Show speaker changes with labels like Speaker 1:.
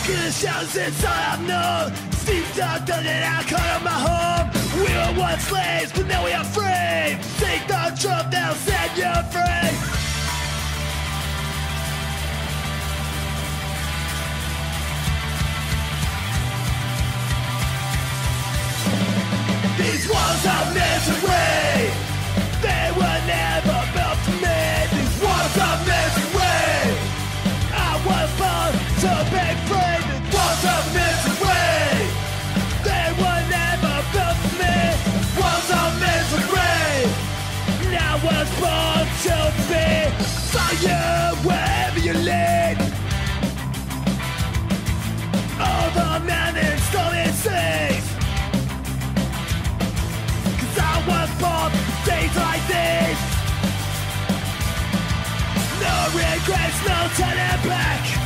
Speaker 1: The shadows inside unknown, steeped up, done it out, caught on my home. We were once slaves, but now we are free. Seek the truth, they'll set you free. These walls of misery, they were never built for me. These walls of misery, I was born to be free. These walls of misery, they were never built for me. Walls of misery, I was born to be for you wherever you lead. Over mountains, stormy seas, I was born for days like these. No regrets, no turning back.